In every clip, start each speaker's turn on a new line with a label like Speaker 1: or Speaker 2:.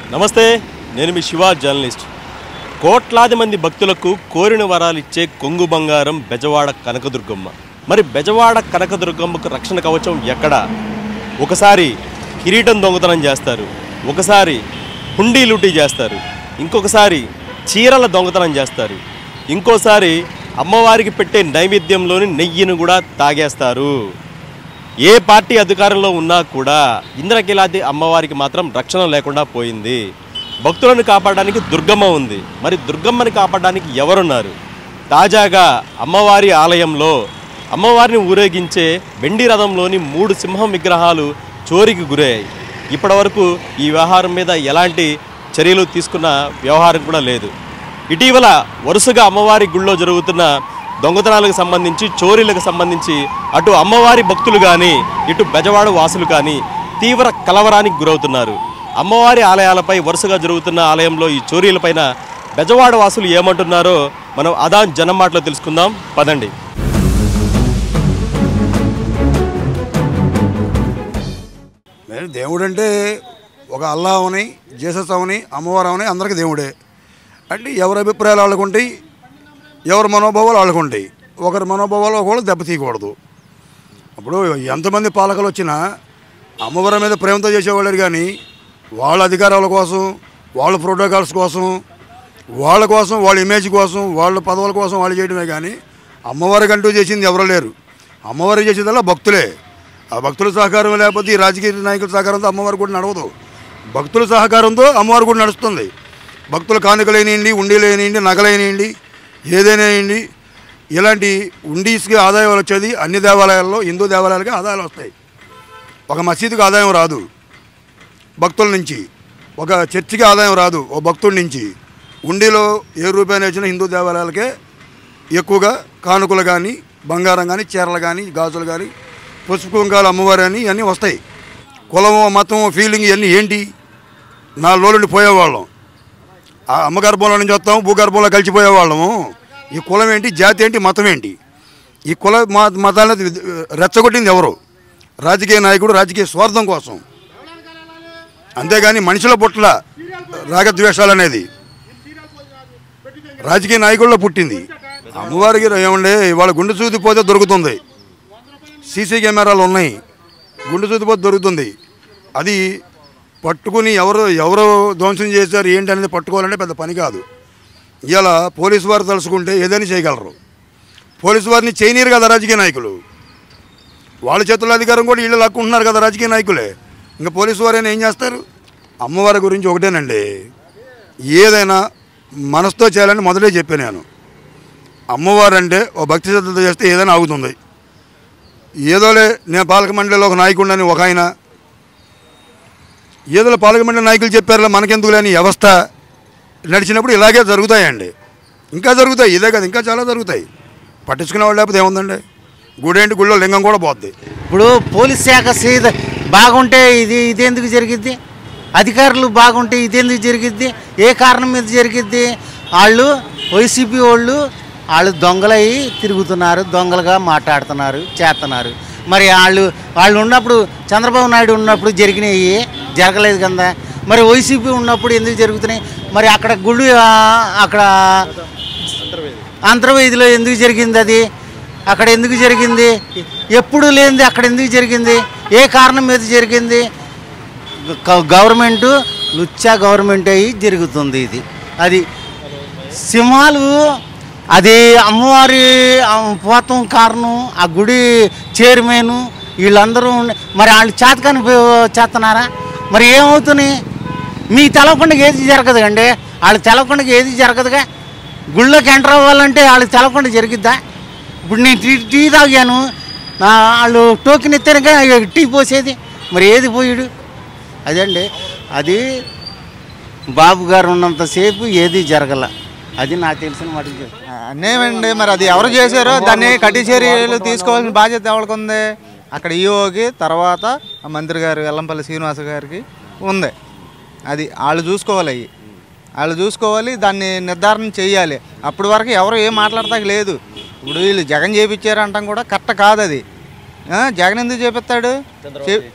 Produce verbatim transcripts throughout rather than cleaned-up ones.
Speaker 1: నమస్తే, నేను మీ శివ జర్నలిస్ట్. కోట్లాది మంది భక్తులకు కోరిన వరాలు ఇచ్చే కొంగు బంగారం బెజవాడ కనకదుర్గమ్మ. మరి బెజవాడ కనకదుర్గమ్మకు రక్షణ కవచం ఎక్కడ? ఒకసారి కిరీటం దొంగతనం చేస్తారు, ఒకసారి హుండీ లూటీ చేస్తారు, ఇంకొకసారి చీరల దొంగతనం చేస్తారు, ఇంకోసారి అమ్మవారికి పెట్టే నైవేద్యంలోని నెయ్యిని కూడా తాగేస్తారు. ఏ పార్టీ అధికారంలో ఉన్నా కూడా ఇంద్రకీలాద్రి అమ్మవారికి మాత్రం రక్షణ లేకుండా పోయింది. భక్తులను కాపాడడానికి దుర్గమ్మ ఉంది. మరి దుర్గమ్మని కాపాడడానికి ఎవరున్నారు? తాజాగా అమ్మవారి ఆలయంలో అమ్మవారిని ఊరేగించే వెండి రథంలోని మూడు సింహం విగ్రహాలు చోరీకి గురయ్యాయి. ఇప్పటి వరకు ఈ వ్యవహారం మీద ఎలాంటి చర్యలు తీసుకున్న వ్యవహారం కూడా లేదు. ఇటీవల వరుసగా అమ్మవారి గుళ్ళో జరుగుతున్న దొంగతనాలకు సంబంధించి, చోరీలకు సంబంధించి అటు అమ్మవారి భక్తులు కానీ ఇటు బెజవాడ వాసులు కానీ తీవ్ర కలవరానికి గురవుతున్నారు. అమ్మవారి ఆలయాలపై వరుసగా జరుగుతున్న ఆలయంలో ఈ చోరీలపైన బెజవాడ వాసులు ఏమంటున్నారో మనం అదాన్ జనం మాటలో తెలుసుకుందాం, పదండి.
Speaker 2: దేవుడు అంటే ఒక అల్లా అవని, జీసస్ అవని, అమ్మవారు అవని అందరికీ దేవుడే. అంటే ఎవరి అభిప్రాయాలు వాళ్ళకుంటాయి, ఎవరి మనోభావాలు వాళ్ళకుంటాయి. ఒకరి మనోభావాలు ఒకళ్ళు దెబ్బతీయకూడదు. అప్పుడు ఎంతమంది పాలకులు వచ్చినా అమ్మవారి మీద ప్రేమతో చేసేవాళ్ళు కానీ వాళ్ళ అధికారాల కోసం, వాళ్ళ ప్రోటోకాల్స్ కోసం, వాళ్ళ కోసం, వాళ్ళ ఇమేజ్ కోసం, వాళ్ళ పదవుల కోసం వాళ్ళు చేయడమే కానీ అమ్మవారికి అంటూ చేసింది ఎవరూ లేరు. అమ్మవారికి చేసేదల్లా భక్తులే. ఆ భక్తుల సహకారం లేకపోతే ఈ రాజకీయ నాయకుల సహకారంతో అమ్మవారి కూడా నడవదు. భక్తుల సహకారంతో అమ్మవారి కూడా నడుస్తుంది. భక్తుల కానుకలేనివ్వండి, ఉండీలేనివ్వండి, నగలేనివ్వండి, ఏదైనాయండి, ఇలాంటి ఉండీస్కి ఆదాయాలు వచ్చేది అన్ని దేవాలయాల్లో, హిందూ దేవాలయాలకి ఆదాయాలు వస్తాయి. ఒక మసీదుకి ఆదాయం రాదు భక్తుల నుంచి, ఒక చర్చికి ఆదాయం రాదు ఓ భక్తుడి నుంచి. ఉండీలో ఏ రూపాయలు వచ్చినా హిందూ దేవాలయాలకే ఎక్కువగా కానుకలు కానీ, బంగారం కానీ, చీరలు కానీ, గాజులు కానీ, పసుపు కుంకాలు అమ్మవారు అని ఇవన్నీ వస్తాయి. కులం, మతం, ఫీలింగ్ ఇవన్నీ ఏంటి? నా లోలుండి పోయేవాళ్ళం, ఆ అమ్మగర్భంలో నుంచి వస్తాం, భూగర్భంలో కలిసిపోయేవాళ్ళము. ఈ కులం ఏంటి, జాతి ఏంటి, మతం ఏంటి? ఈ కుల మతాలను రెచ్చగొట్టింది ఎవరు? రాజకీయ నాయకుడు, రాజకీయ స్వార్థం కోసం. అంతేగాని మనుషుల పుట్ల రాగద్వేషాలు అనేది రాజకీయ నాయకుల్లో పుట్టింది. అమ్మవారికి ఏమండే ఇవాళ గుండె చూతిపోతే దొరుకుతుంది. సీసీ కెమెరాలు ఉన్నాయి, గుండె చూతిపోతే దొరుకుతుంది. అది పట్టుకుని ఎవరు ఎవరు ధ్వంసం చేశారు ఏంటి అనేది పట్టుకోవాలంటే పెద్ద పని కాదు. ఇలా పోలీసు వారు తలుచుకుంటే ఏదైనా చేయగలరు. పోలీసు వారిని చేయనీరు కదా రాజకీయ నాయకులు. వాళ్ళ చేతుల్లో అధికారం కూడా వీళ్ళు లాక్కుంటున్నారు కదా రాజకీయ నాయకులే. ఇంకా పోలీసు వారైనా ఏం చేస్తారు? అమ్మవారి గురించి ఒకటేనండి, ఏదైనా మనసుతో చేయాలని మొదటే చెప్పాను నేను. అమ్మవారు అంటే ఓ భక్తి శ్రద్ధతో చేస్తే ఏదైనా ఆగుతుంది. ఏదోలే నేను పాలక మండలిలో ఒక నాయకుడిని ఒక ఆయన, ఏదో పాలక మండలి నాయకులు చెప్పారులే మనకెందుకు లేని వ్యవస్థ నడిచినప్పుడు ఇలాగే జరుగుతాయండి. ఇంకా జరుగుతాయి, ఇదే కదా ఇంకా చాలా జరుగుతాయి. పట్టించుకునే వాళ్ళు లేకపోతే ఏముందండి? గుడేంటి, గుళ్ళో లింగం కూడా పోద్ది.
Speaker 3: ఇప్పుడు పోలీస్ శాఖ సీద బాగుంటే ఇది ఇదెందుకు జరిగిద్ది? అధికారులు బాగుంటే ఇదెందుకు జరిగిద్ది? ఏ కారణం మీద జరిగిద్ది? వాళ్ళు వైసీపీ వాళ్ళు వాళ్ళు దొంగలయ్యి తిరుగుతున్నారు, దొంగలుగా మాట్లాడుతున్నారు, చేస్తున్నారు. మరి వాళ్ళు వాళ్ళు ఉన్నప్పుడు, చంద్రబాబు నాయుడు ఉన్నప్పుడు జరిగినాయి, జరగలేదు కదా. మరి వైసీపీ ఉన్నప్పుడు ఎందుకు జరుగుతున్నాయి? మరి అక్కడ గుడి, అక్కడ అంతర్వేదిలో ఎందుకు జరిగింది? అది అక్కడ ఎందుకు జరిగింది? ఎప్పుడు లేనిది అక్కడ ఎందుకు జరిగింది? ఏ కారణం మీద జరిగింది? గవర్నమెంటు లుచ్చా గవర్నమెంట్ అయ్యి జరుగుతుంది ఇది. అది సింహాలు, అది అమ్మవారి పోతం కారణం, ఆ గుడి చైర్మన్ వీళ్ళందరూ మరి వాళ్ళు చేతకాని చేస్తున్నారా? మరి ఏమవుతున్నాయి? మీ తెలవకుండా ఏది జరగదు అండి. వాళ్ళు తెలవకుండా ఏది జరగదుగా. గుళ్ళోకి ఎంటర్ అవ్వాలంటే వాళ్ళకి తెలవకుండా జరిగిద్దా? ఇప్పుడు నేను టీ టీ తాగాను, వాళ్ళు టోకెన్ ఇస్తారుగా టీ పోసేది, మరి ఏది పోయాడు? అదండి, అది బాబు గారు ఉన్నంతసేపు ఏది జరగల. అది నాకు తెలిసిన మాట
Speaker 4: అన్నేమండి. మరి అది ఎవరు చేశారో దాన్ని కఠిన చర్యలు తీసుకోవాల్సిన బాధ్యత ఎవరికి ఉంది? అక్కడ ఈఓకి, తర్వాత మంత్రి గారు వెల్లంపల్లి శ్రీనివాస గారికి ఉంది. అది వాళ్ళు చూసుకోవాలి, అవి వాళ్ళు చూసుకోవాలి, దాన్ని నిర్ధారణ చేయాలి. అప్పటి వరకు ఎవరు ఏం మాట్లాడతాక లేదు. ఇప్పుడు వీళ్ళు జగన్ చేయించారు అంటాం కూడా కరెక్ట్ కాదు. అది జగన్ ఎందుకు చేపిస్తాడు?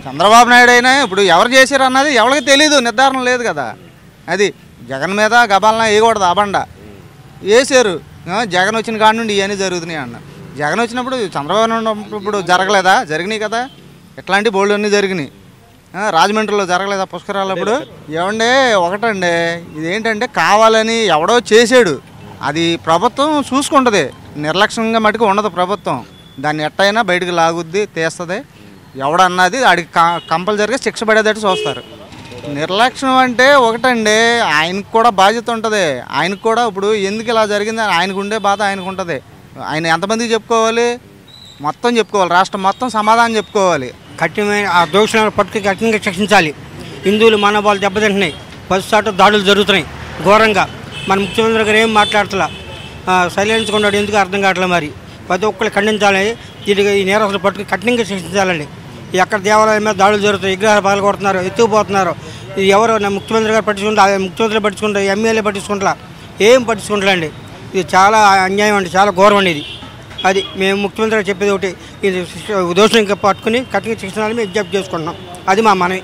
Speaker 4: చంద్రబాబు నాయుడు అయినా ఇప్పుడు ఎవరు చేశారు అన్నది ఎవరికి తెలియదు, నిర్ధారణ లేదు కదా. అది జగన్ మీద గబాలన వేయకూడదు, అబండ వేసారు. జగన్ వచ్చిన కాడి నుండి ఇవన్నీ జరుగుతున్నాయి అన్న. జగన్ వచ్చినప్పుడు చంద్రబాబు ఉన్నప్పుడు జరగలేదా? జరిగినాయి కదా, ఇట్లాంటి బోల్డ్ అన్నీ జరిగినాయి. రాజమండ్రిలో జరగలేదా పుష్కరాలప్పుడు? ఏమండే ఒకటండి, ఇదేంటంటే కావాలని ఎవడో చేసాడు, అది ప్రభుత్వం చూసుకుంటుంది, నిర్లక్ష్యంగా మటుకు ఉండదు ప్రభుత్వం. దాన్ని ఎట్టయినా బయటకు లాగుద్ది, తీస్తుంది. ఎవడన్నది ఆడికి కంపల్సరీగా శిక్ష పడేటట్టు చూస్తారు. నిర్లక్ష్యం అంటే ఒకటండి, ఆయనకు కూడా బాధ్యత ఉంటుంది. ఆయనకు కూడా ఇప్పుడు ఎందుకు ఇలా జరిగింది ఆయనకు ఉండే బాధ ఆయనకు ఉంటుంది. ఆయన ఎంతమందికి చెప్పుకోవాలి? మొత్తం చెప్పుకోవాలి, రాష్ట్రం మొత్తం సమాధానం చెప్పుకోవాలి.
Speaker 5: కఠినమైన ఆ దోషులను పట్టుకు కఠినంగా శిక్షించాలి. హిందువులు మనోభావాలు దెబ్బతింటున్నాయి, పసుచాటు దాడులు జరుగుతున్నాయి ఘోరంగా. మన ముఖ్యమంత్రి గారు ఏం మాట్లాడతలా, సైలెన్స్ కొన్నాడు, ఎందుకు అర్థం కావట్లేదు. మరి ప్రతి ఒక్కరు ఖండించాలి, దీనికి ఈ నేరస్తులు పట్టుకు కఠినంగా శిక్షించాలండి. ఎక్కడ దేవాలయం మీద దాడులు జరుగుతాయి, విగ్రహాలు పగల కొడుతున్నారు, ఎత్తుకుపోతున్నారు. ఇది ఎవరు ముఖ్యమంత్రి గారు పట్టించుకుంటారు, ముఖ్యమంత్రి పట్టించుకుంటారు, ఎమ్మెల్యే పట్టించుకుంటా, ఏం పట్టించుకుంటారండి. ఇది చాలా అన్యాయం అండి, చాలా ఘోరం అండి ఇది. అది మేము ముఖ్యమంత్రి గారు చెప్పేది ఒకటి, ఇది దోషులు ఇంకా పట్టుకుని కఠినంగా శిక్షించాలని మేము విజ్ఞప్తి చేసుకుంటున్నాం. అది మా మనవి.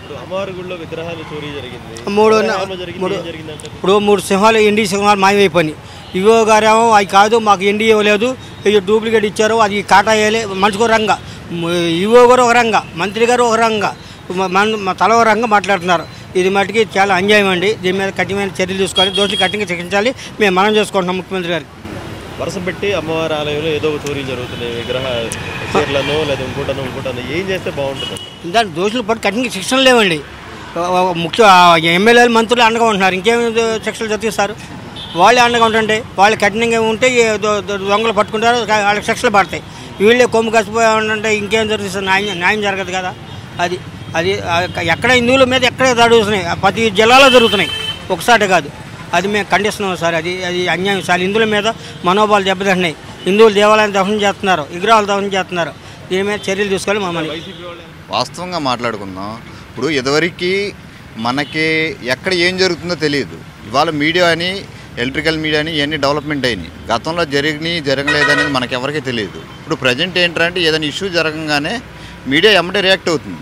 Speaker 5: మూడు మూడు ఇప్పుడు మూడు సింహాలు ఎన్డీ సింహాలు మాయమైపోయినాయి. ఇవో గారేమో అవి కాదు, మాకు ఎన్డీ ఇవ్వలేదు, ఇది డూప్లికేట్ ఇచ్చారు, అది కాటా వేయాలి. మనిషికి ఒక రంగా, ఇవో గారు ఒక రంగా, మంత్రి గారు ఒక రంగా, మన తల ఒక రంగా మాట్లాడుతున్నారు. ఇది మటుకి చాలా అన్యాయం అండి. దీని మీద కఠినమైన చర్యలు తీసుకోవాలి, దోషులు కఠినంగా శిక్షించాలి మేము మనం చేసుకుంటున్నాం ముఖ్యమంత్రి గారికి.
Speaker 1: వరుస పెట్టి అమ్మవారి ఆలయంలో ఏదో ఒక చోరీ జరుగుతున్నాయి, విగ్రహ చీరలను లేదా ఇంకోటను ఇంకోటను ఏం చేస్తే బాగుంటుంది?
Speaker 5: దాని దోషులు పట్టు కఠినంగా శిక్షణ లేవండి. ముఖ్య ఎమ్మెల్యేలు మంత్రులు అండగా ఉంటున్నారు, ఇంకేమి శిక్షలు జరిగిస్తారు. వాళ్ళే అండగా ఉంటుంటే వాళ్ళు కఠినంగా ఉంటే దొంగలు పట్టుకుంటారు, వాళ్ళకి శిక్షలు పడతాయి. వీళ్ళే కొమ్ము కసిపోయి ఉంటే ఇంకేం జరుగుతుంది? న్యాయం న్యాయం జరగదు కదా. అది అది ఎక్కడ హిందువుల మీద ఎక్కడ జరుగుతున్నాయి, ప్రతి జిల్లాలో జరుగుతున్నాయి, ఒకసారి కాదు. అది మేము ఖండిస్తున్నాం సార్. అది అది అన్యాయం సార్. హిందువుల మీద మనోభావాలు దెబ్బతింటున్నాయి. హిందువులు దేవాలయాన్ని దహనం చేస్తున్నారు, విగ్రహాలు దహనం చేస్తున్నారు. దీని మీద చర్యలు తీసుకోవాలి మమ్మల్ని.
Speaker 6: వాస్తవంగా మాట్లాడుకుందాం. ఇప్పుడు ఇదివరకు మనకి ఎక్కడ ఏం జరుగుతుందో తెలియదు. ఇవాళ మీడియా అని, ఎలక్ట్రికల్ మీడియా అని ఇవన్నీ డెవలప్మెంట్ అయినాయి. గతంలో జరిగినాయి జరగలేదు అనేది మనకి ఎవరికీ తెలియదు. ఇప్పుడు ప్రజెంట్ ఏంటంటే ఏదైనా ఇష్యూ జరగగానే మీడియా ఎమ్మటే రియాక్ట్ అవుతుంది,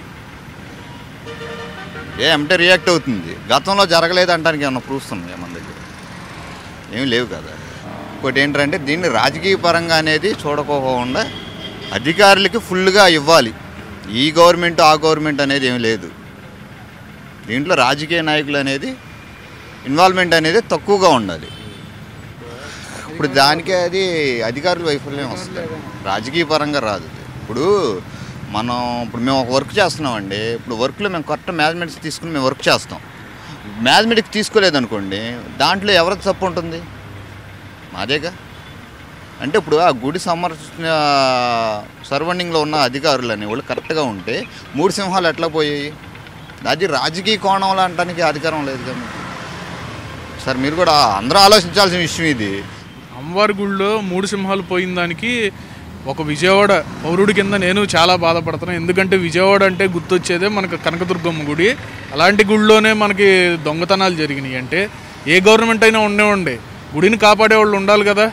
Speaker 6: ఏ ఎమ్మటే రియాక్ట్ అవుతుంది. గతంలో జరగలేదు అంటానికి ఏమన్నా ప్రూఫ్స్ ఉన్నాయి మన దగ్గర? ఏమి లేవు కదా. ఇంకోటి ఏంటంటే దీన్ని రాజకీయ పరంగా అనేది చూడకోకుండా అధికారులకి ఫుల్గా ఇవ్వాలి. ఈ గవర్నమెంట్ ఆ గవర్నమెంట్ అనేది ఏమి లేదు. దీంట్లో రాజకీయ నాయకులు అనేది ఇన్వాల్వ్మెంట్ అనేది తక్కువగా ఉండాలి. ఇప్పుడు దానికే అది అధికారుల వైఫల్యం వస్తుంది, రాజకీయ పరంగా రాదు. ఇప్పుడు మనం ఇప్పుడు మేము ఒక వర్క్ చేస్తున్నామండి. ఇప్పుడు వర్క్లో మేము కరెక్ట్ మేనేజ్మెంట్స్ తీసుకుని మేము వర్క్ చేస్తాం. మేనేజ్మెంట్కి తీసుకోలేదనుకోండి, దాంట్లో ఎవరికి తప్పు ఉంటుంది? మాదేగా. అంటే ఇప్పుడు ఆ గుడి సంరక్షణ సర్వెండింగ్లో ఉన్న అధికారులు అనేవాళ్ళు కరెక్ట్గా ఉంటే మూడు సింహాలు ఎట్లా పోయాయి? అది రాజకీయ కోణంలో అనడానికి అధికారం లేదు కదా సార్. మీరు కూడా అందరూ ఆలోచించాల్సిన విషయం ఇది.
Speaker 7: అమ్మవారి గుడిలో మూడు సింహాలు పోయిన దానికి ఒక విజయవాడ పౌరుడి కింద నేను చాలా బాధపడుతున్నాను. ఎందుకంటే విజయవాడ అంటే గుర్తొచ్చేదే మనకు కనకదుర్గమ్మ గుడి. అలాంటి గుడిలోనే మనకి దొంగతనాలు జరిగినాయి అంటే ఏ గవర్నమెంట్ అయినా ఉండే ఉండే గుడిని కాపాడేవాళ్ళు ఉండాలి కదా.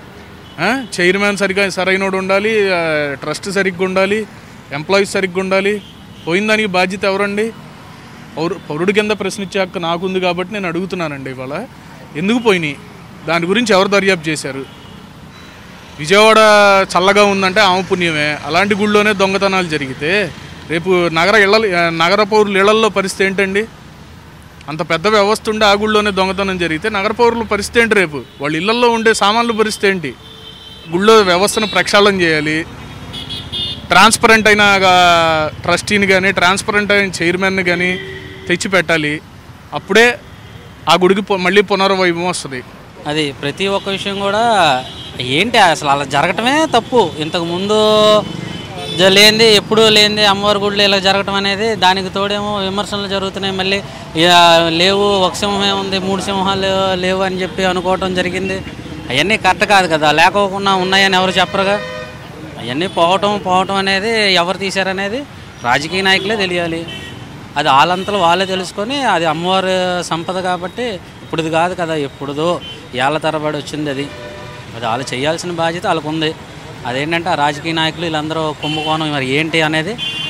Speaker 7: చైర్మన్ సరిగ్గా సరైనోడు ఉండాలి, ట్రస్ట్ సరిగ్గా ఉండాలి, ఎంప్లాయీస్ సరిగ్గా ఉండాలి. పోయిన దానికి బాధ్యత ఎవరండి? పౌరు పౌరుడి కింద ప్రశ్నించే హక్కు నాకుంది కాబట్టి నేను అడుగుతున్నానండి. ఇవాళ ఎందుకు పోయినాయి, దాని గురించి ఎవరు దర్యాప్తు చేశారు? విజయవాడ చల్లగా ఉందంటే ఆమె పుణ్యమే. అలాంటి గుళ్ళోనే దొంగతనాలు జరిగితే రేపు నగర ఇళ్ళ నగర పౌరుల ఇళ్లల్లో పరిస్థితి ఏంటండి? అంత పెద్ద వ్యవస్థ ఉండే ఆ గుళ్ళోనే దొంగతనం జరిగితే నగర పౌరుల పరిస్థితి ఏంటి? రేపు వాళ్ళ ఇళ్లల్లో ఉండే సామాన్ల పరిస్థితి ఏంటి? గుళ్ళో వ్యవస్థను ప్రక్షాళన చేయాలి. ట్రాన్స్పరెంట్ అయిన ట్రస్టీని కానీ ట్రాన్స్పరెంట్ అయిన చైర్మన్ని కానీ తెచ్చి పెట్టాలి. అప్పుడే ఆ గుడికి మళ్ళీ పునర్వైభవం వస్తుంది.
Speaker 8: అది ప్రతి ఒక్క విషయం కూడా ఏంటి అసలు అలా జరగటమే తప్పు. ఇంతకుముందు లేనిది ఎప్పుడూ లేనిది అమ్మవారి గుడిలో ఇలా జరగటం అనేది, దానికి తోడేమో విమర్శలు జరుగుతున్నాయి. మళ్ళీ లేవు, ఒక సింహమే ఉంది, మూడు సింహాలు లేవు అని చెప్పి అనుకోవటం జరిగింది. అవన్నీ కరెక్ట్ కాదు కదా. లేకోకుండా ఉన్నాయని ఎవరు చెప్పరుగా. అవన్నీ పోవటం పోవటం అనేది ఎవరు తీశారనేది రాజకీయ నాయకులే తెలియాలి. అది వాళ్ళంతలో వాళ్ళే తెలుసుకొని, అది అమ్మవారి సంపద కాబట్టి ఇప్పుడుది కాదు కదా, ఎప్పుడుదో ఏళ్ళ తరబడి వచ్చింది. అది అది వాళ్ళు చేయాల్సిన బాధ్యత వాళ్ళకు ఉంది. అదేంటంటే ఆ రాజకీయ నాయకులు వీళ్ళందరూ కుంభకోణం మరి ఏంటి అనేది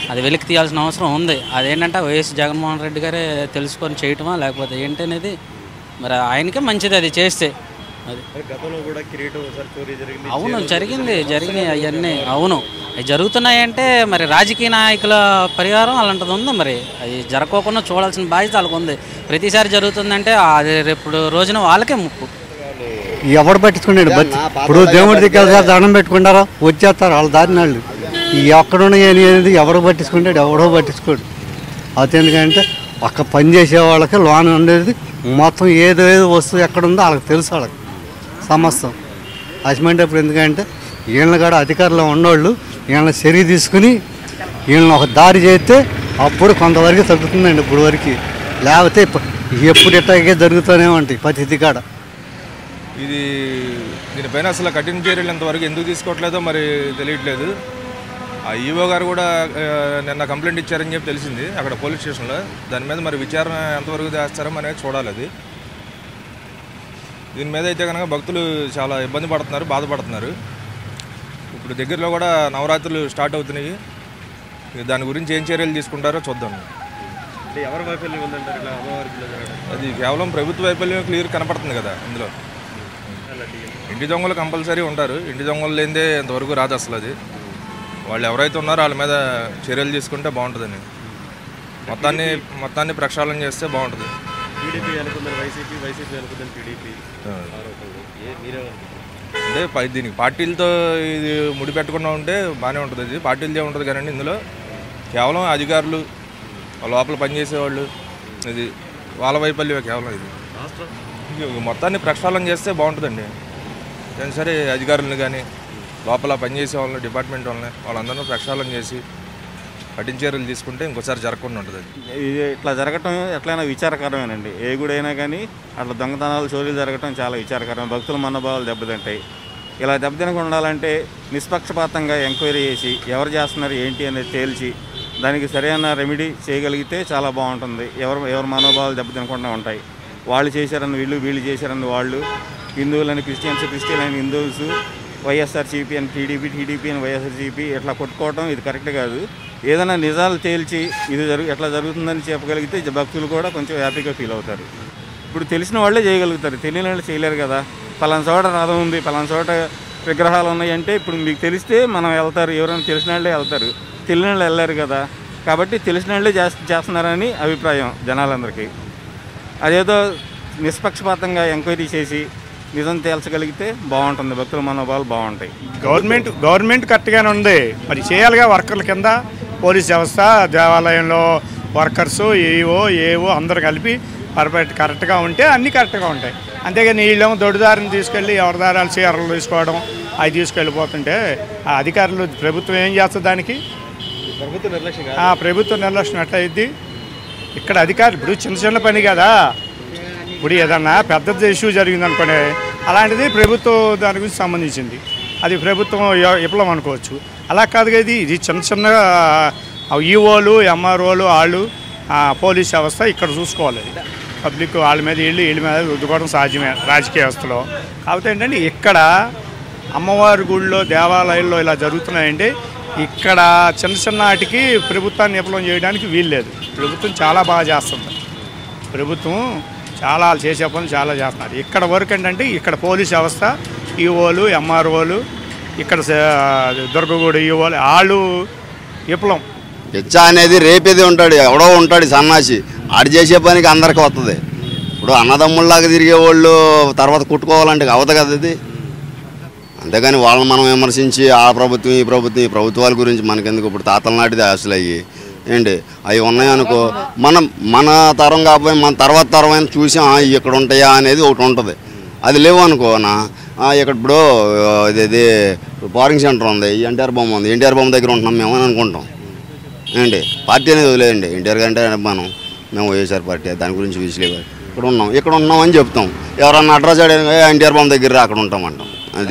Speaker 8: అది వెలికి తీయాల్సిన అవసరం ఉంది. అదేంటంటే వైఎస్ జగన్మోహన్ రెడ్డి గారే తెలుసుకొని చేయటమా లేకపోతే ఏంటి అనేది మరి ఆయనకే మంచిది అది చేస్తే. అది
Speaker 1: గతంలో కూడా కిరీటం ఒకసారి చోరీ జరిగింది.
Speaker 8: అవును, జరిగింది జరిగినాయి అవన్నీ. అవును, అవి జరుగుతున్నాయంటే మరి రాజకీయ నాయకుల పరిహారం అలాంటిది ఉంది. మరి అది జరగకుండా చూడాల్సిన బాధ్యత వాళ్ళకు ఉంది. ప్రతిసారి జరుగుతుందంటే అది రేపు రోజున వాళ్ళకే ముప్పు.
Speaker 9: ఎవడు పట్టించుకున్నాడు బతి ఇప్పుడు దేవుడి దగ్గర దండం పెట్టుకుంటారా వచ్చేస్తారు వాళ్ళ దారిన వాళ్ళు. ఎక్కడున్నాయి అనేది ఎవడో పట్టించుకుంటాడు, ఎవడో పట్టించుకోడు. అది ఎందుకంటే ఒక్క పని చేసే వాళ్ళకి లోన్ ఉండేది మొత్తం ఏదో ఏదో వస్తువు ఎక్కడుందో వాళ్ళకి తెలుసు, వాళ్ళకి సమస్తం అసమంటప్పుడు. ఎందుకంటే వీళ్ళని కూడా అధికారులు ఉన్నవాళ్ళు వీళ్ళని చర్య తీసుకుని వీళ్ళని ఒక దారి చేస్తే అప్పుడు కొంతవరకు తగ్గుతుందండి. ఇప్పుడు వరకు లేకపోతే ఎప్పుడు ఇట్టాగే జరుగుతూనే ఉంటాయి ప్రతి కాడ.
Speaker 10: ఇది దీనిపైన అసలు కఠిన చర్యలు ఎంతవరకు ఎందుకు తీసుకోవట్లేదో మరి తెలియట్లేదు. ఆ ఈవో గారు కూడా నిన్న కంప్లైంట్ ఇచ్చారని చెప్పి తెలిసింది అక్కడ పోలీస్ స్టేషన్లో. దాని మీద మరి విచారణ ఎంతవరకు చేస్తారో అనేది చూడాలి. అది దీని మీద అయితే కనుక భక్తులు చాలా ఇబ్బంది పడుతున్నారు, బాధపడుతున్నారు. ఇప్పుడు దగ్గరలో కూడా నవరాత్రులు స్టార్ట్ అవుతున్నాయి. దాని గురించి ఏం చర్యలు తీసుకుంటారో చూద్దాం.
Speaker 1: ఎవరి వైఫల్యం ఉందంటారు ఇలా అమ్మవారికి?
Speaker 10: అది కేవలం ప్రభుత్వ వైఫల్యం క్లియర్ కనపడుతుంది కదా ఇందులో. ఇంటి దొంగలు కంపల్సరీ ఉంటారు. ఇంటి దొంగలు లేనిదే ఇంతవరకు రాదు అసలు. అది వాళ్ళు ఎవరైతే ఉన్నారో వాళ్ళ మీద చర్యలు తీసుకుంటే బాగుంటుందని, మొత్తాన్ని మొత్తాన్ని ప్రక్షాళన చేస్తే బాగుంటుంది.
Speaker 1: టీడీపీ అనుకుందని వైసీపీ, వైసీపీ అనుకుందని టీడీపీ
Speaker 10: అంటే దీనికి పార్టీలతో ఇది ముడిపెట్టకుండా ఉంటే బాగానే ఉంటుంది. ఇది పార్టీలదే ఉంటుంది కానీ ఇందులో కేవలం అధికారులు లోపల పనిచేసేవాళ్ళు ఇది వాళ్ళ వైఫల్యమే కేవలం. ఇది మొత్తాన్ని ప్రక్షాళన చేస్తే బాగుంటుందండి. కానీ సరే అధికారులను కానీ లోపల పనిచేసే వాళ్ళని డిపార్ట్మెంట్ వాళ్ళని వాళ్ళందరూ ప్రక్షాళన చేసి కఠిన చర్యలు తీసుకుంటే ఇంకోసారి జరగకుండా ఉంటుంది.
Speaker 11: ఇది ఇట్లా జరగటం ఎట్లయినా విచారకరమేనండి. ఏ గుడి అయినా కానీ అట్లా దొంగతనాలు చోరీలు జరగటం చాలా విచారకరం. భక్తుల మనోభావాలు దెబ్బతింటాయి. ఇలా దెబ్బతినకుండా ఉండాలంటే నిష్పక్షపాతంగా ఎంక్వైరీ చేసి ఎవరు చేస్తున్నారు ఏంటి అనేది తేల్చి దానికి సరైన రెమెడీ చేయగలిగితే చాలా బాగుంటుంది. ఎవరు ఎవరు మనోభావాలు దెబ్బతినకుండా ఉంటాయి. వాళ్ళు చేశారని వీళ్ళు, వీళ్ళు చేశారని వాళ్ళు, హిందువులని క్రిస్టియన్స్, క్రిస్టియన్ అని హిందూస్, వైఎస్ఆర్సీపీ అని టీడీపీ, టీడీపీ అని వైఎస్ఆర్సీపీ ఇట్లా కొట్టుకోవడం ఇది కరెక్ట్ కాదు. ఏదైనా నిజాలు తేల్చి ఇది జరుగు ఎట్లా జరుగుతుందని చెప్పగలిగితే భక్తులు కూడా కొంచెం హ్యాపీగా ఫీల్ అవుతారు. ఇప్పుడు తెలిసిన వాళ్ళే చేయగలుగుతారు, తెలియని వాళ్ళు చేయలేరు కదా. పలానా చోట రథం ఉంది, పలానా చోట విగ్రహాలు ఉన్నాయంటే ఇప్పుడు మీకు తెలిస్తే మనం వెళ్తారు, ఎవరైనా తెలిసిన వాళ్ళే వెళ్తారు, తెలియని వాళ్ళు వెళ్ళారు కదా. కాబట్టి తెలిసిన వాళ్ళే చేస్తున్నారని అభిప్రాయం జనాలందరికీ. అదేదో నిష్పక్షపాతంగా ఎంక్వైరీ చేసి నిజం తేల్చగలిగితే బాగుంటుంది. భక్తుల మనోభావాలు బాగుంటాయి.
Speaker 12: గవర్నమెంట్ గవర్నమెంట్ కరెక్ట్గానే ఉంది, మరి చేయాలిగా. వర్కర్ల కింద పోలీస్ వ్యవస్థ, దేవాలయంలో వర్కర్సు, ఏవో ఏవో అందరు కలిపి పర్ఫెక్ట్ కరెక్ట్గా ఉంటే అన్నీ కరెక్ట్గా ఉంటాయి. అంతేగాని వీళ్ళేమో దొడ్డుదారిని తీసుకెళ్ళి ఎవరి దారాలు చీరలు తీసుకోవడం అవి తీసుకెళ్ళిపోతుంటే ఆ అధికారులు ప్రభుత్వం ఏం చేస్తుంది దానికి?
Speaker 1: ప్రభుత్వ నిర్లక్ష్యం.
Speaker 12: ప్రభుత్వ నిర్లక్ష్యం ఎట్లయిద్ది? ఇక్కడ అధికారులు ఇప్పుడు చిన్న చిన్న పని కదా. ఇప్పుడు ఏదన్నా పెద్ద ఇష్యూ జరిగిందనుకోండి, అలాంటిది ప్రభుత్వం దాని గురించి సంబంధించింది, అది ప్రభుత్వం విప్లవం అనుకోవచ్చు. అలా కాదు కదా, ఇది చిన్న చిన్న ఈఓలు, ఎంఆర్ఓలు వాళ్ళు పోలీస్ వ్యవస్థ ఇక్కడ చూసుకోవాలి. పబ్లిక్ వాళ్ళ మీద వీళ్ళు వీళ్ళ మీద రుద్దుకోవడం సహజమే రాజకీయ వ్యవస్థలో. కాకపోతే ఏంటంటే ఇక్కడ అమ్మవారి గుళ్ళో, దేవాలయాల్లో ఇలా జరుగుతున్నాయంటే ఇక్కడ చిన్న చిన్న వాటికి ప్రభుత్వాన్ని విప్లవం చేయడానికి వీలు లేదు. ప్రభుత్వం చాలా బాగా చేస్తుంది. ప్రభుత్వం చాలా చేసే పనులు చాలా చేస్తున్నారు. ఇక్కడ వరకు ఏంటంటే ఇక్కడ పోలీస్ వ్యవస్థ, ఈఓలు, ఎంఆర్ఓలు, ఇక్కడ దుర్గగూడ ఈఓలు వాళ్ళు విప్లవం.
Speaker 13: పిచ్చా అనేది రేపేది ఉంటాడు, ఎవడో ఉంటాడు సన్నాసి, ఆడు చేసే పనికి అందరికీ వస్తుంది. ఇప్పుడు అన్నదమ్ముల్లాగా తిరిగేవాళ్ళు తర్వాత కుట్టుకోవాలంటే అవదు కదా ఇది. అంతేగాని వాళ్ళని మనం విమర్శించి ఆ ప్రభుత్వం ఈ ప్రభుత్వం ఈ ప్రభుత్వాల గురించి మనకెందుకు? ఇప్పుడు తాతల నాటిది అసలు అయ్యి ఏంటి అవి ఉన్నాయనుకో, మనం మన తరం కాకపోయి మన తర్వాత తరం అయినా చూసి ఇక్కడ ఉంటాయా అనేది ఒకటి ఉంటుంది. అది లేవు అనుకో నా ఇక్కడ ఇప్పుడు ఇది బోరింగ్ సెంటర్ ఉంది, ఎన్టీఆర్ బొమ్మ ఉంది, ఎన్టీఆర్ బొమ్మ దగ్గర ఉంటున్నాం మేము అని అనుకుంటాం. ఏంటి పార్టీ అనేది వదిలేయండి, ఎన్టీఆర్ కంటే మనం మేము వైఎస్ఆర్ పార్టీ దాని గురించి విసిలేవు. ఇక్కడ ఉన్నాం ఇక్కడ ఉన్నాం అని చెప్తాం. ఎవరన్నా అడ్రస్ ఎన్టీఆర్ బొమ్మ దగ్గర అక్కడ ఉంటాం అంటాం. అది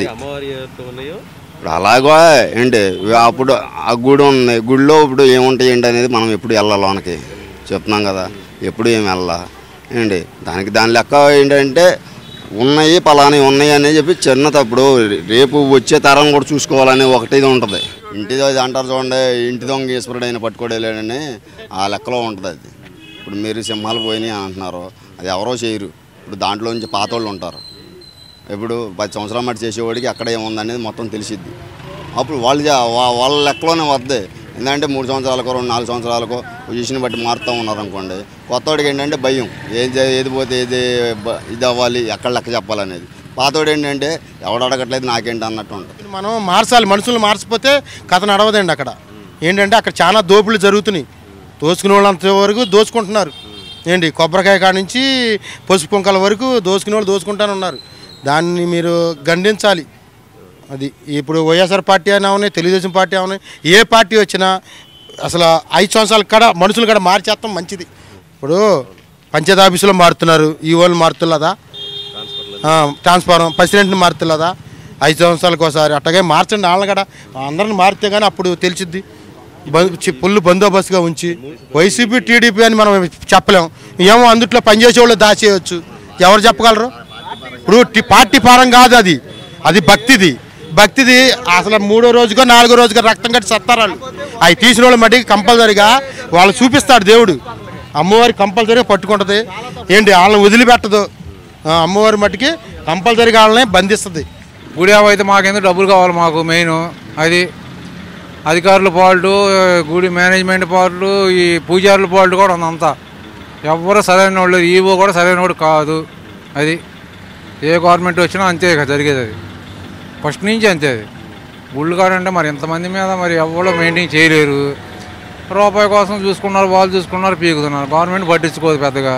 Speaker 13: ఇప్పుడు అలాగా ఏంటి అప్పుడు ఆ గుడి ఉంది, గుడిలో ఇప్పుడు ఏముంటాయి ఏంటి అనేది మనం ఎప్పుడు వెళ్ళాలోనికి చెప్తున్నాం కదా, ఎప్పుడు ఏమి వెళ్ళా ఏంటి. దానికి దాని లెక్క ఏంటంటే ఉన్నాయి పలాని ఉన్నాయి అని చెప్పి చిన్న తప్పుడు రేపు వచ్చే తరం కూడా చూసుకోవాలని ఒకటి ఉంటుంది. ఇంటిదో ఇది అంటారు చూడండి, ఇంటి దొంగ ఈశ్వరుడు అయినా పట్టుకోలేడని ఆ లెక్కలో ఉంటుంది అది. ఇప్పుడు మీరు సింహాలు పోయినాయి అంటున్నారు, అది ఎవరో చేయరు. ఇప్పుడు దాంట్లో నుంచి పాత వాళ్ళు ఉంటారు. ఇప్పుడు పది సంవత్సరాల మట్టి చేసేవాడికి అక్కడ ఏముందనేది మొత్తం తెలిసిద్ది. అప్పుడు వాళ్ళు వాళ్ళ లెక్కలోనే వద్దే. ఎందుకంటే మూడు సంవత్సరాలకో రెండు నాలుగు సంవత్సరాలకో పొజిషన్ బట్టి మారుతూ ఉన్నారు అనుకోండి. కొత్తవాడికి ఏంటంటే భయం, ఏది ఏది పోతే ఏది ఇది అవ్వాలి, ఎక్కడ లెక్క చెప్పాలనేది. పాతవాడు ఏంటంటే ఎవడు అడగట్లేదు నాకేంటి అన్నట్టు ఉంటుంది.
Speaker 14: మనం మార్చాలి, మనుషులు మార్చిపోతే కథ నడవదండి. అక్కడ ఏంటంటే అక్కడ చాలా దోపులు జరుగుతున్నాయి. దోచుకునే వాళ్ళంత వరకు దోచుకుంటున్నారు. ఏంటి కొబ్బరికాయ కాడ నుంచి పసుపు కుంకల వరకు దోచుకునే వాళ్ళు దోచుకుంటానే ఉన్నారు. దాన్ని మీరు ఖండించాలి. అది ఇప్పుడు వైఎస్ఆర్ పార్టీ అయినా ఉన్నాయి, తెలుగుదేశం పార్టీ అవునాయి, ఏ పార్టీ వచ్చినా అసలు ఐదు సంవత్సరాల కాడ మనుషులు కూడా మార్చేస్తాం మంచిది. ఇప్పుడు పంచాయతీ ఆఫీసులో మారుతున్నారు, ఈ వాళ్ళు మారుతున్నదా, ట్రాన్స్ఫార్మర్ ప్రెసిడెంట్ని మారుతున్నదా ఐదు సంవత్సరాలకు ఒకసారి. అట్టగే మార్చండి వాళ్ళని కూడా, అందరిని మారితే కానీ అప్పుడు తెలిసిద్ది. ఫుల్ బందోబస్తుగా ఉంచి వైసీపీ టీడీపీ అని మనం చెప్పలేం. ఏమో అందుట్లో పనిచేసే వాళ్ళు దాచేయచ్చు, ఎవరు చెప్పగలరు? ఇప్పుడు పార్టీ పరం కాదు అది, అది భక్తిది. భక్తిది అసలు మూడో రోజుకో నాలుగో రోజుకో రక్తం కట్టి సత్తారు వాళ్ళు. అవి తీసిన వాళ్ళు మటుకి కంపల్సరీగా వాళ్ళు చూపిస్తాడు దేవుడు. అమ్మవారి కంపల్సరీగా పట్టుకుంటుంది. ఏంటి వాళ్ళని వదిలిపెట్టదు. అమ్మవారి మట్టుకి కంపల్సరీగా వాళ్ళని బంధిస్తుంది.
Speaker 15: గుడి అయితే మాకెందుకు డబ్బులు కావాలి, మాకు మెయిన్ అది. అధికారుల పాల్టు, గుడి మేనేజ్మెంట్ పాల్టు, ఈ పూజారుల పాల్టు కూడా ఉందంతా. ఎవరు సరైన వాళ్ళు, ఈవో కూడా సరైన వాడు కాదు. అది ఏ గవర్నమెంట్ వచ్చినా అంతే జరిగేది. అది ఫస్ట్ నుంచి అంతే. అది గుళ్ళు కాడంటే మరి ఇంతమంది మీద మరి ఎవరో మెయింటైన్ చేయలేరు. రూపాయి కోసం చూసుకున్నారు, వాళ్ళు చూసుకున్నారు, పీకుతున్నారు. గవర్నమెంట్ పట్టించుకోదు పెద్దగా.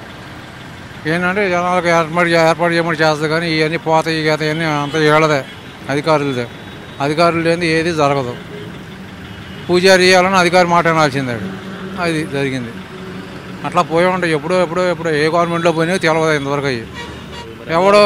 Speaker 15: ఏంటంటే జనాలకు ఏర్పాటు ఏర్పాటు చేయమని చేస్తుంది, కానీ ఇవన్నీ పోతాయి ఇవన్నీ అంత ఏళ్ళదే అధికారులదే. అధికారులు లేని ఏది జరగదు. పూజారి చేయాలని అధికారి మాట వినాల్సిందే. అది జరిగింది. అట్లా పోయి ఉంటాయి. ఎప్పుడో ఎప్పుడో ఎప్పుడో ఏ గవర్నమెంట్లో పోయినా తెలవదు ఇంతవరకు. అయ్యి ఎవడో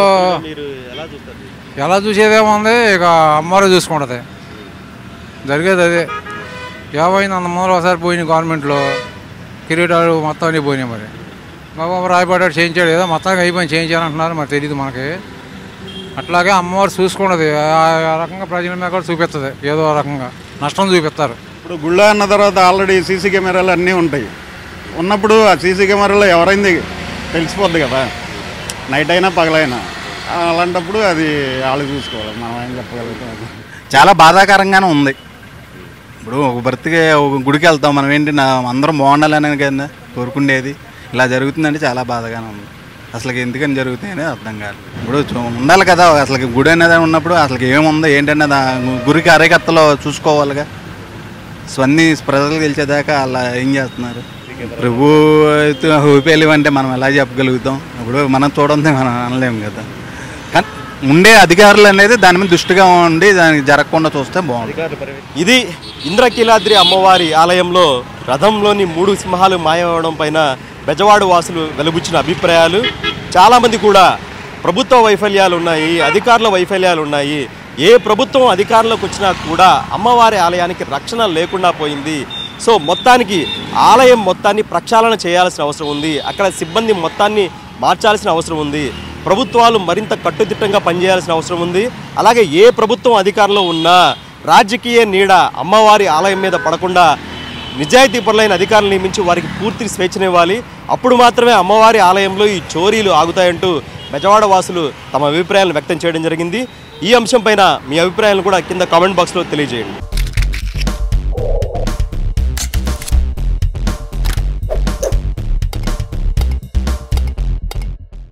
Speaker 15: ఎలా చూసేదేముంది, ఇక అమ్మవారు చూసుకుంటుంది. జరిగేది అదే. ఏమైంది అంత ముందర ఒకసారి పోయినాయి గవర్నమెంట్లో, కిరీటాలు మొత్తం అన్నీ పోయినాయి. మరి బాబా రాయపడ్డాడు చేయించాడు, ఏదో మొత్తానికి అయిపోయింది చేయించాలంటున్నారు, మరి తెలియదు మనకి. అట్లాగే అమ్మవారు చూసుకున్నది ఆ రకంగా ప్రజల మీద కూడా చూపిస్తుంది. ఏదో రకంగా నష్టం చూపిస్తారు.
Speaker 16: ఇప్పుడు గుళ్ళ అన్న తర్వాత ఆల్రెడీ సీసీ కెమెరాలు అన్నీ ఉంటాయి. ఉన్నప్పుడు ఆ సీసీ కెమెరాలో ఎవరైంది తెలిసిపోద్ది కదా, నైట్ అయినా పగలైనా. అలాంటప్పుడు అది వాళ్ళు చూసుకోవాలి, మనం ఏం చెప్పగలుగుతాం.
Speaker 4: చాలా బాధాకరంగానే ఉంది. ఇప్పుడు ఒక బ్రతికే ఒక గుడికి వెళ్తాం మనం, ఏంటి నా అందరం బాగుండాలని కదా కోరుకునేది. ఇలా జరుగుతుందంటే చాలా బాధగానే ఉంది. అసలు ఎందుకని జరుగుతాయి అనేది అర్థం కాదు. ఇప్పుడు ఉండాలి కదా అసలు గుడి అనేది ఉన్నప్పుడు అసలు ఏముందో ఏంటనేది గురికి అరేకత్తలో చూసుకోవాలిగా. స్వన్నీ ప్రజలు గెలిచేదాకా అలా ఏం చేస్తున్నారు? ప్రభు ఊపేలు అంటే మనం ఎలా చెప్పగలుగుతాం? ఇప్పుడు మనం చూడండి మనం అనలేము కదా. కానీ ఉండే అధికారులు అనేది దాని మీద దృష్టిగా ఉండి దానికి జరగకుండా చూస్తే బాగుంటుంది.
Speaker 1: ఇది ఇంద్రకీలాద్రి అమ్మవారి ఆలయంలో రథంలోని మూడు సింహాలు మాయమవడం పైన బెజవాడ వాసులు వెలుబుచ్చిన అభిప్రాయాలు. చాలామంది కూడా ప్రభుత్వ వైఫల్యాలు ఉన్నాయి, అధికారుల వైఫల్యాలు ఉన్నాయి. ఏ ప్రభుత్వం అధికారంలోకి వచ్చినా కూడా అమ్మవారి ఆలయానికి రక్షణ లేకుండా పోయింది. సో మొత్తానికి ఆలయం మొత్తాన్ని ప్రక్షాళన చేయాల్సిన అవసరం ఉంది. అక్కడ సిబ్బంది మొత్తాన్ని మార్చాల్సిన అవసరం ఉంది. ప్రభుత్వాలు మరింత కట్టుదిట్టంగా పనిచేయాల్సిన అవసరం ఉంది. అలాగే ఏ ప్రభుత్వం అధికారంలో ఉన్నా రాజకీయ నీడ అమ్మవారి ఆలయం మీద పడకుండా నిజాయితీ పరులైన అధికారులు నియమించి వారికి పూర్తి స్వేచ్ఛనివ్వాలి. అప్పుడు మాత్రమే అమ్మవారి ఆలయంలో ఈ చోరీలు ఆగుతాయంటూ బెజవాడ వాసులు తమ అభిప్రాయాలను వ్యక్తం చేయడం జరిగింది. ఈ అంశంపైన మీ అభిప్రాయాలను కూడా కింద కామెంట్ బాక్స్లో తెలియజేయండి.